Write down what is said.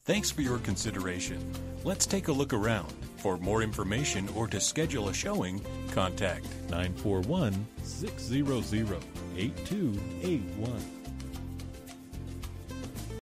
Thanks for your consideration. Let's take a look around. For more information or to schedule a showing, contact 941-600-8281.